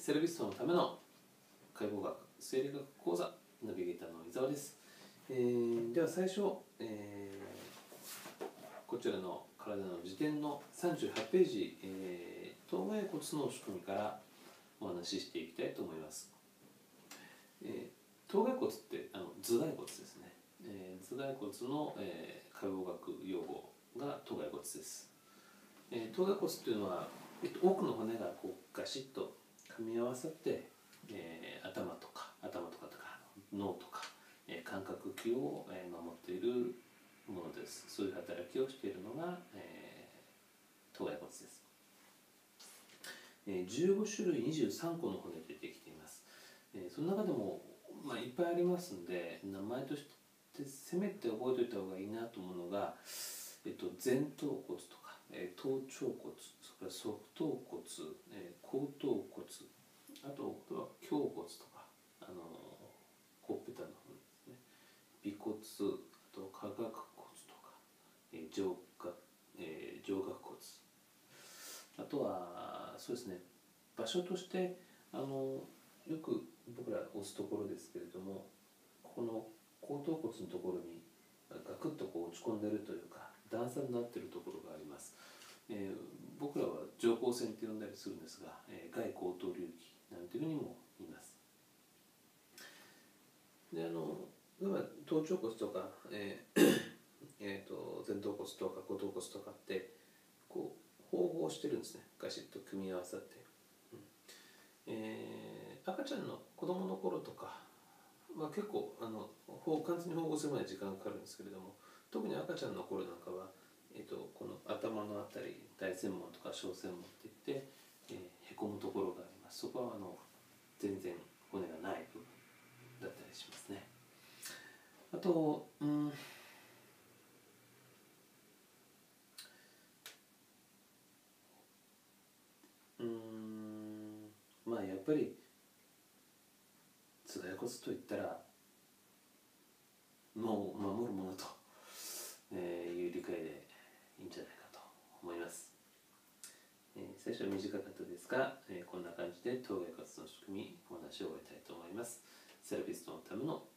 セラピストのための解剖学生理学講座ナビゲーターの伊沢です。では最初、こちらの体の辞典の38ページ、頭蓋骨の仕組みからお話ししていきたいと思います。頭蓋骨って頭蓋骨ですね。頭蓋骨の、解剖学用語が頭蓋骨です。頭蓋骨というのは、多くの骨がこうガシッと噛み合わさって、頭とか脳とか、感覚器を、守っているものです。そういう働きをしているのが、頭蓋骨です。15種類23個の骨でできています。その中でも、いっぱいありますんで、名前としてせめて覚えておいた方がいいなと思うのが、前頭骨とか、頭頂骨、それから側頭骨、後頭骨、あとは胸骨とか、ほっぺたの方ですね、尾骨、あと下顎骨とか、上顎骨、あとはそうですね、場所としてよく僕ら押すところですけれども、この後頭骨のところにガクッとこう落ち込んでいるというか段差になっているところがあります。僕らは上行線って呼んだりするんですが、外後頭隆起なんていうふうにも言います。で頭頂骨とか、前頭骨とか後頭骨とかってこう縫合してるんですね。ガシッと組み合わさって、赤ちゃんの子供の頃とか、結構完全に縫合するまで時間がかかるんですけれども、特に赤ちゃんの頃なんかは、この頭のあたり大繊門とか小繊門っていって、へこむところがあります。そこは全然骨がない部分だったりしますね。あとやっぱり頭蓋骨といったら脳を守るものと、いう理解でいいんじゃないかと思います。最初は短かったですが、こんな感じで頭蓋骨の仕組みお話を終えたいと思います。セラピストのための